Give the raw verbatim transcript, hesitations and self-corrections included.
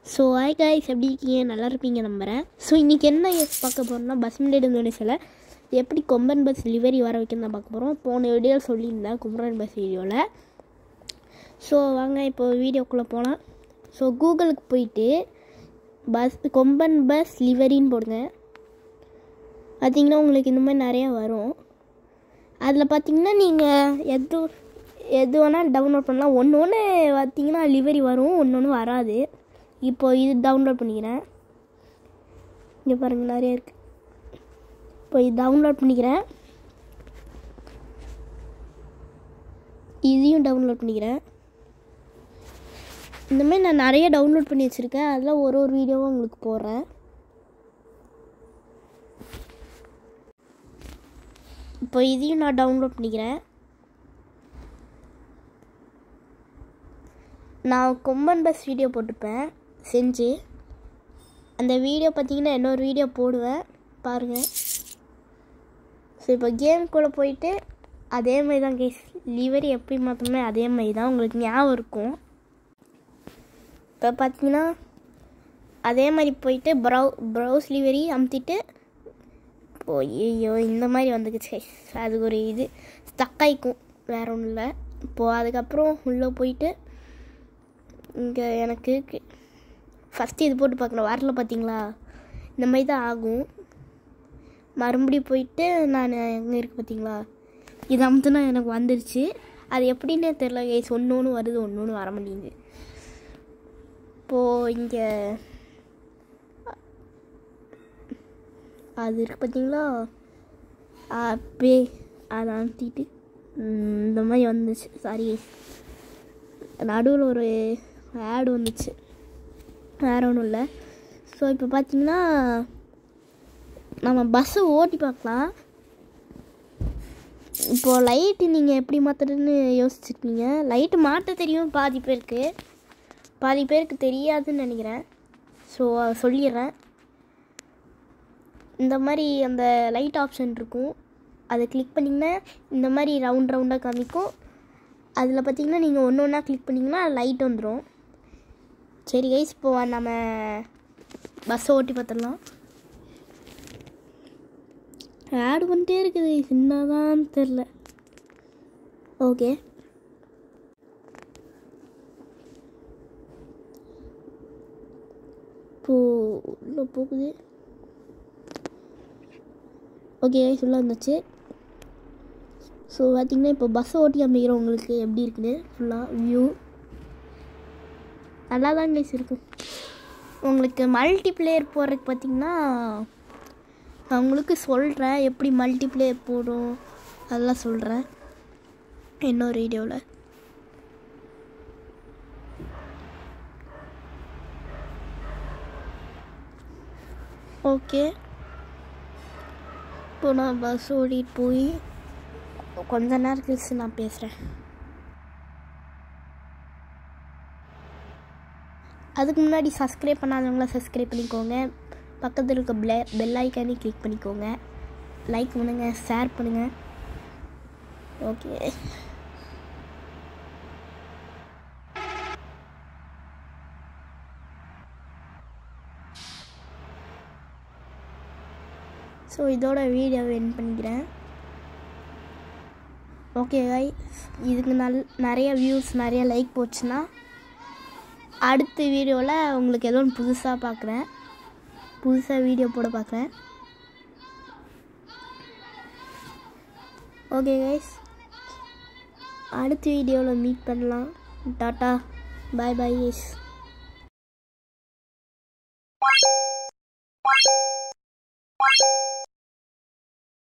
So hi guys, எப்படி இருக்கீங்க? நல்லா இருப்பீங்க நம்புகிறேன். ஸோ இன்றைக்கி என்ன பார்க்க போகிறோம்னா, பஸ் முன்னாடி இந்தோனேஷியாவில் எப்படி கொம்பன் பஸ் டெலிவரி வர வைக்கணும் தான் பார்க்க போகிறோம். போன வீடியோவில் சொல்லியிருந்தேன் குமரன் பஸ் வீடியோவில். ஸோ வாங்க இப்போ வீடியோக்குள்ளே போகலாம். ஸோ கூகுளுக்கு போயிட்டு பஸ் கொம்பன் பஸ் லிவரின்னு போடுங்க. பார்த்திங்கன்னா உங்களுக்கு இந்த மாதிரி நிறையா வரும். அதில் பார்த்திங்கன்னா நீங்கள் எது எது வேணால் டவுன்லோட் பண்ணலாம். ஒன்று ஒன்று பார்த்திங்கன்னா லிவரி வரும், ஒன்று ஒன்று வராது. இப்போது இது டவுன்லோட் பண்ணிக்கிறேன். இங்கே பாருங்கள் நிறைய இருக்குது. இப்போ இது டவுன்லோட் பண்ணிக்கிறேன். இதையும் டவுன்லோட் பண்ணிக்கிறேன். இந்தமாதிரி நான் நிறைய டவுன்லோட் பண்ணி வச்சுருக்கேன். அதில் ஒரு ஒரு வீடியோவும் உங்களுக்கு போடுறேன். இப்போ இதையும் நான் டவுன்லோட் பண்ணிக்கிறேன். நான் கொம்பன் பஸ் வீடியோ போட்டிருப்பேன் செஞ்சு. அந்த வீடியோ பார்த்தீங்கன்னா இன்னொரு வீடியோ போடுவேன் பாருங்கள். ஸோ இப்போ கேம்குள்ளே போயிட்டு அதே மாதிரி தான் கேஸ் லிவரி எப்படி மாற்றணுமே அதே மாதிரி தான் உங்களுக்கு ஞாபகம் இருக்கும். இப்போ பார்த்தீங்கன்னா அதே மாதிரி போயிட்டு ப்ரௌ ப்ரௌஸ் லிவரி அமுத்திட்டு ஐயோ இந்த மாதிரி வந்துக்குச்சு. அது ஒரு இது ஸ்டக்காயிக்கும், வேறு ஒன்றும் இல்லை. இப்போது அதுக்கப்புறம் உள்ளே போயிட்டு இங்கே எனக்கு ஃபஸ்ட்டு இது போட்டு பார்க்கணும் வரல பார்த்தீங்களா, இந்த மாதிரி தான் ஆகும். மறுபடியும் போயிட்டு நான் எங்கே இருக்குது பார்த்தீங்களா, இது அமுத்துனா எனக்கு வந்துருச்சு. அது எப்படின்னே தெரில கைஸ், ஒன்று ஒன்று வருது, ஒன்று ஒன்று வர மாட்டேங்குது. இப்போது இங்கே அது இருக்குது பார்த்தீங்களா, அப்பே அதை அமுத்திட்டு இந்த மாதிரி வந்துச்சு. சாரி நடுவில் ஒரு ஆடு வந்துச்சு, வேறு ஒன்றும் இல்லை. ஸோ இப்போ பார்த்தீங்கன்னா நம்ம பஸ்ஸை ஓட்டி பார்க்கலாம். இப்போது லைட்டு நீங்கள் எப்படி மாற்றுறதுன்னு யோசிச்சுருக்கீங்க. லைட்டு மாட்ட தெரியும் பாதி பேருக்கு, பாதி பேருக்கு தெரியாதுன்னு நினைக்கிறேன். ஸோ சொல்லிடுறேன். இந்த மாதிரி அந்த லைட் ஆப்ஷன் இருக்கும், அதை கிளிக் பண்ணிங்கன்னா இந்த மாதிரி ரவுண்ட் ரவுண்டாக காமிக்கும். அதில் பார்த்திங்கன்னா நீங்கள் ஒன்று ஒன்றா கிளிக் பண்ணிங்கன்னா லைட் வந்துடும். சரி கைஸ், இப்போ நம்ம பஸ்ஸை ஓட்டி பார்த்துடலாம். ஆட் பண்ணிட்டே இருக்குது, என்னதான் தெரில. ஓகே, இப்போது உள்ளே போகுது. ஓகே கைஸ், உள்ளே வந்துச்சு. ஸோ பார்த்திங்கன்னா இப்போ பஸ்ஸை ஓட்டி அமைக்கிறோம். உங்களுக்கு எப்படி இருக்குது ஃபுல்லாக வியூ நல்லா தான் கைஸ் இருக்கும். உங்களுக்கு மல்டிப்ளேயர் போடுறதுக்கு பார்த்திங்கன்னா நான் உங்களுக்கு சொல்கிறேன் எப்படி மல்டிப்ளேயர் போடும் அதெல்லாம் சொல்கிறேன் இன்னொரு வீடியோவில். ஓகே, இப்போ நான் பஸ் ஓடிட்டு போய் கொஞ்ச நேரம் கழிச்சு நான் பேசுகிறேன். அதுக்கு முன்னாடி சப்ஸ்கிரைப் பண்ணாதவங்கள சப்ஸ்கிரைப் பண்ணிக்கோங்க. பக்கத்தில் இருக்க பெல் பெல் ஐக்கானே கிளிக் பண்ணிக்கோங்க. லைக் பண்ணுங்கள், ஷேர் பண்ணுங்கள். ஓகே, ஸோ இதோட வீடியோவை எண்ட் பண்ணிக்கிறேன். ஓகே கைஸ், இதுக்கு நல் நிறைய வியூஸ் நிறைய லைக் போச்சுன்னா அடுத்த வீடியோவில் உங்களுக்கு ஏதோ ஒன்று புதுசாக பார்க்குறேன், புதுசாக வீடியோ போட பார்க்குறேன். ஓகே கைஸ், அடுத்த வீடியோவில் மீட் பண்ணலாம். Tata, bye bye guys.